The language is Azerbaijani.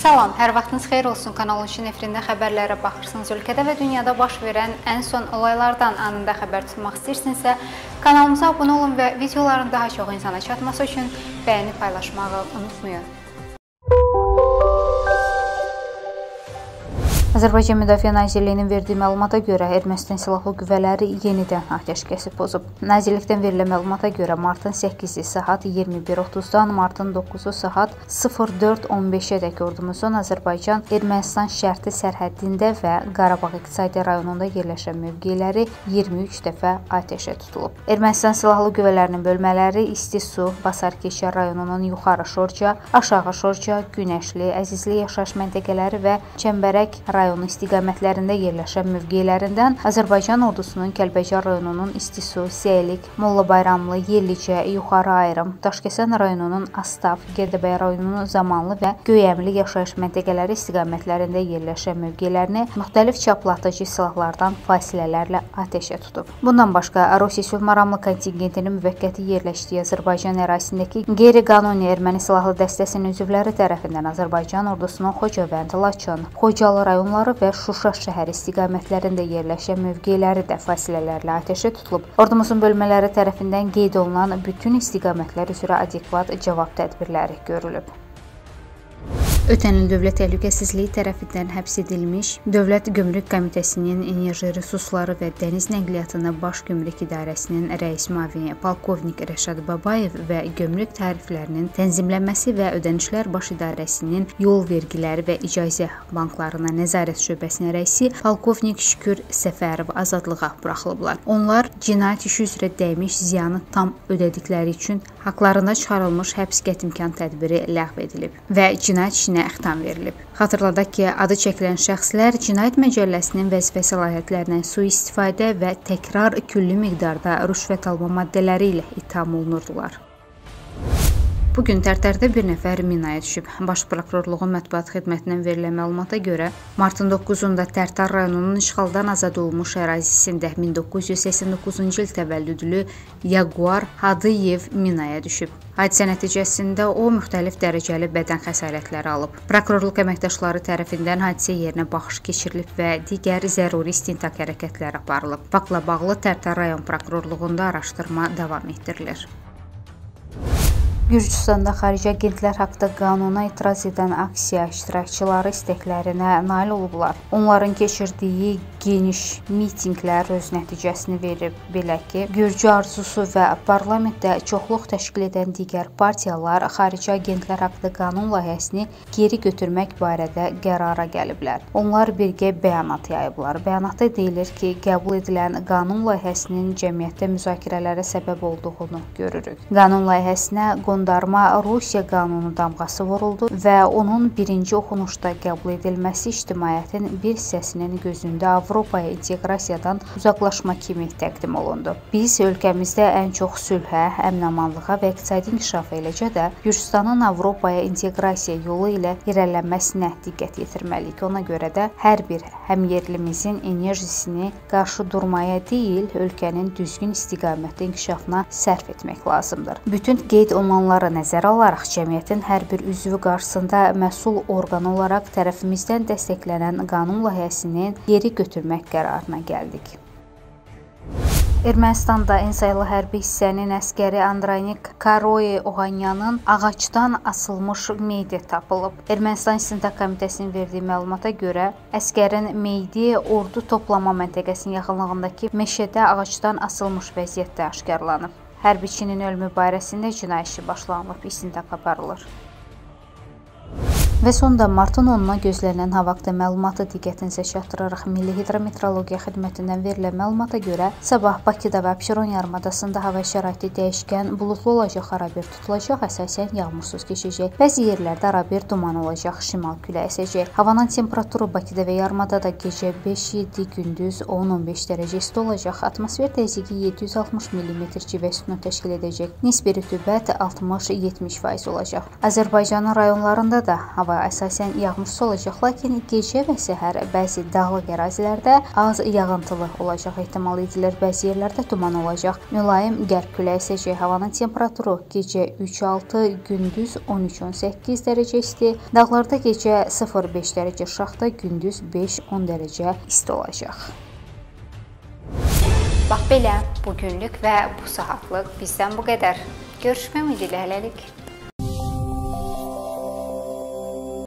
Salam, hər vaxtınız xeyir olsun. Kanal 3-ün efirində xəbərlərə baxırsınız. Ölkədə və dünyada baş verən ən son olaylardan anında xəbər tutmaq istəyirsinizsə, kanalımıza abunə olun və videoların daha çox insana çatması üçün bəyəni paylaşmağı unutmayın. Azərbaycan Müdafiə Nazirliyinin verdiyi məlumata görə Ermənistan silahlı qüvvələri yenidən atəşkəsi pozub. Nazirlikdən verilən məlumata görə martın 8-i saat 21:30-dan martın 9-u saat 04:15-ədək ordumuzun Azərbaycan Ermənistan şərti sərhəddində və Qarabağ iqtisadi rayonunda yerləşən mövqeləri 23 dəfə atəşə tutulub. Ermənistan silahlı qüvvələrinin bölmələri İstisu, Basarkeşə rayonunun Yuxarı Şorca, Aşağı Şorca, Günəşli, Əzizli yaşayış məntəqələri və Çəmbərək rayonu istiqamətlərində yerləşən mövqelərindən Azərbaycan ordusunun Kəlbəcər rayonunun İstisu, Seylik, Mollabayramlı, Yerlicə, Yuxarı Ayrım, Daşkəsən rayonunun Astaf, Gədəbəy rayonunun Zamanlı və Göyəmli yaşayış məntəqələri istiqamətlərində yerləşən mövqelərini müxtəlif çaplatıcı silahlardan fasilələrlə atəşə tutub. Bundan başqa, Rusiya sülhməramlı kontingentinin müvəqqəti yerləşdiyi Azərbaycan ərazisindəki qeyri-qanuni erməni silahlı dəstəsinin üzvləri tərəfindən Azərbaycan ordusunun Xocavənd, Laçın, Xocalı rayonları və Şuşa şəhəri istiqamətlərində yerləşən mövqeləri də fasilələrlə atəşə tutulub. Ordumuzun bölmələri tərəfindən qeyd olunan bütün istiqamətlər üzrə adekvat cavab tədbirləri görülüb. Ötən il Dövlət Təhlükəsizliyi tərəfindən həbs edilmiş Dövlət Gömrük Komitəsinin Enerji Resursları və Dəniz Nəqliyyatını Baş Gömrük İdarəsinin rəis müavini polkovnik Rəşad Babayev və Gömrük tariflərinin tənzimlənməsi və ödənişlər baş idarəsinin yol vergiləri və icazə banklarına nəzarət şöbəsinin rəisi polkovnik Şükür Səfərov azadlığa buraxılıblar. Onlar cinayət işi üzrə dəymiş ziyanı tam ödədikləri üçün haqlarında çıxarılmış həbs qətimkan tədbiri ləğv edilib və cinayət işinə xitam verilib. Xatırladaq ki, adı çəkilən şəxslər Cinayət Məcəlləsinin vəzifə səlahiyyətlərindən sui-istifadə və təkrar külli miqdarda rüşvət alma maddələri ilə ittiham olunurdular. Bugün Tərtərdə bir nəfər minaya düşüb. Baş Prokurorluğun mətbuat xidmətindən verilən məlumata görə, martın 9-da Tərtər rayonunun işğaldan azad olunmuş ərazisində 1989-cu il təvəllüdlü Yaguar Hadiyev minaya düşüb. Hadisə nəticəsində o müxtəlif dərəcəli bədən xəsarətləri alıb. Prokurorluq əməkdaşları tərəfindən hadisə yerinə baxış keçirilib və digər zəruri istintaq hərəkətləri aparılıb. Faktla bağlı Tərtər rayon prokurorluğunda araşdırma davam etdirilir. Gürcüstanda xarici agentlər haqqında qanuna etiraz edən aksiya iştirakçıları istəklərinə nail olublar. Onların keçirdiyi geniş mitinqlər öz nəticəsini verib. Belə ki, Gürcü arzusu və parlamentdə çoxluq təşkil edən digər partiyalar xarici agentlər haqqında qanun layihəsini geri götürmək barədə qərara gəliblər. Onlar birgə bəyanat yayıblar. Bəyanatda deyilir ki, qəbul edilən qanun layihəsinin cəmiyyətdə müzakirələrə səbəb olduğunu görürük. Qanun layihəsinə qondarma Rusiya qanunu damğası vuruldu və onun birinci oxunuşda qəbul edilməsi ictimaiyyətin bir hissəsinin gözündə Avropaya inteqrasiyadan uzaqlaşma kimi təqdim olundu. Biz ölkəmizdə ən çox sülhə, əmin-amanlığa və iqtisadi inkişafa, eləcə də Gürcüstanın Avropaya inteqrasiya yolu ilə irəlilənməsinə diqqət yetirməliyik. Ona görə də hər bir həmyerlimizin enerjisini qarşı durmaya deyil, ölkənin düzgün istiqamətdə inkişafına sərf etmək lazımdır. Bütün qeyd olunanları nəzərə alaraq cəmiyyətin hər bir üzvü qarşısında məsul orqan olaraq tərəfimizdən dəstəklənən qanun layihəsinin geri götürmək qərarına gəldik. Ermənistanda ən sayılı hərbi hissənin əskəri Andranik Karoye Oğanyanın ağacdan asılmış meyidi tapılıb. Ermənistan İstintaq Komitəsinin verdiyi məlumata görə, əskərin meyidi ordu toplama məntəqəsinin yaxınlığındakı meşədə ağacdan asılmış vəziyyətdə aşkarlanıb. Hərbiçinin ölümü barəsində cinayət işi başlanılıb, istintaq aparılır. Və sonda martın 10-na gözlənilən hava haqqında məlumatı diqqətinizə çatdıraraq Milli Hidrometeorologiya Xidmətindən verilən məlumata görə sabah Bakıda və Abşeron yarımadasında hava şəraiti dəyişkən, buludlu olacaq, arabir tutulacaq, əsasən yağmursuz keçəcək. Bəzi yerlərdə arabir duman olacaq, şimal küləyi əsəcək. Havanın temperaturu Bakıda və yarımadada gecə 5-7, gündüz 10-15 dərəcə isti olacaq. Atmosfer təzyiqi 760 mm civə sütunu təşkil edəcək. Nisbi rütubət 60-70% olacaq. Azərbaycanın rayonlarında da hava hava əsasən yağmursuz olacaq, lakin gecə və səhər bəzi dağlıq ərazilərdə az yağıntılı olacaq ehtimal edilir. Bəzi yerlərdə duman olacaq. Mülayim qərb küləyi əsəcək. Havanın temperaturu gecə 3-6, gündüz 13-18 dərəcə isti. Dağlarda gecə 0-5 dərəcə aşağıda, gündüz 5-10 dərəcə isti olacaq. Bax belə, bugünlük və bu saatlıq bizdən bu qədər. Görüşmək ümidi ilə hələlik.